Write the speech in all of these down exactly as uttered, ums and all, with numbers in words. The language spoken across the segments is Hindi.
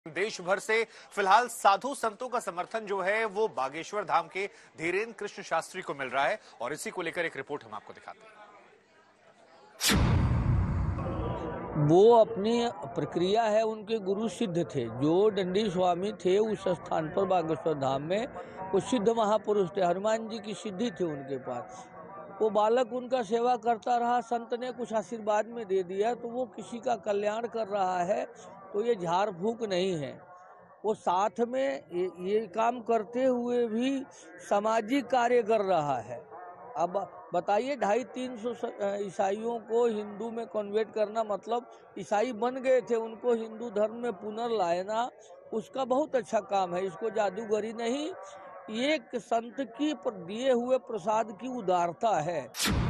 देश भर से फिलहाल साधु संतों का समर्थन जो है वो बागेश्वर धाम के धीरेन्द्र कृष्ण शास्त्री को मिल रहा है और इसी को लेकर एक रिपोर्ट हम आपको दिखाते हैं। वो अपनी प्रक्रिया है, उनके गुरु सिद्ध थे। जो दंडी स्वामी थे उस स्थान पर बागेश्वर धाम में वो सिद्ध महापुरुष थे। हनुमान जी की सिद्धि थी उनके पास। वो बालक उनका सेवा करता रहा, संत ने कुछ आशीर्वाद में दे दिया तो वो किसी का कल्याण कर रहा है, तो ये झाड़ फूक नहीं है। वो साथ में ये, ये काम करते हुए भी सामाजिक कार्य कर रहा है। अब बताइए, ढाई तीन सौ ईसाइयों को हिंदू में कन्वर्ट करना, मतलब ईसाई बन गए थे, उनको हिंदू धर्म में पुनर्लाना, उसका बहुत अच्छा काम है। इसको जादूगरी नहीं, ये एक संत की दिए हुए प्रसाद की उदारता है।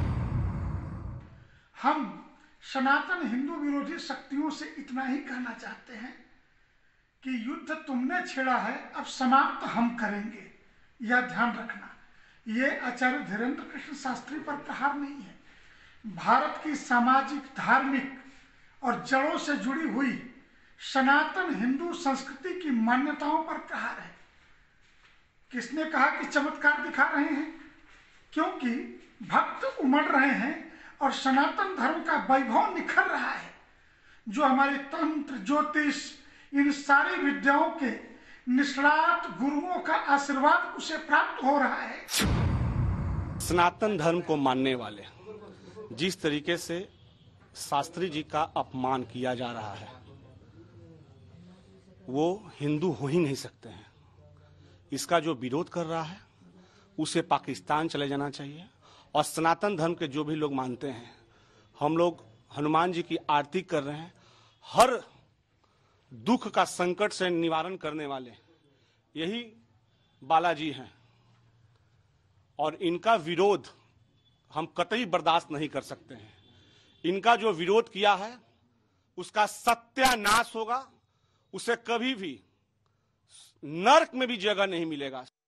हम सनातन हिंदू विरोधी शक्तियों से इतना ही कहना चाहते हैं कि युद्ध तुमने छेड़ा है, अब समाप्त हम करेंगे। यह ध्यान रखना, ये आचार्य धीरेन्द्र कृष्ण शास्त्री पर प्रहार नहीं है। भारत की सामाजिक, धार्मिक और जड़ों से जुड़ी हुई सनातन हिंदू संस्कृति की मान्यताओं पर प्रहार है। किसने कहा कि चमत्कार दिखा रहे हैं? क्योंकि भक्त उमड़ रहे हैं और सनातन धर्म का वैभव निखर रहा है, जो हमारे तंत्र, ज्योतिष, इन सारी विद्याओं के निष्णात गुरुओं का आशीर्वाद उसे प्राप्त हो रहा है। सनातन धर्म को मानने वाले जिस तरीके से शास्त्री जी का अपमान किया जा रहा है, वो हिंदू हो ही नहीं सकते हैं। इसका जो विरोध कर रहा है उसे पाकिस्तान चले जाना चाहिए। और सनातन धर्म के जो भी लोग मानते हैं, हम लोग हनुमान जी की आरती कर रहे हैं। हर दुख का संकट से निवारण करने वाले यही बालाजी हैं और इनका विरोध हम कतई बर्दाश्त नहीं कर सकते हैं। इनका जो विरोध किया है उसका सत्यानाश होगा, उसे कभी भी नरक में भी जगह नहीं मिलेगा।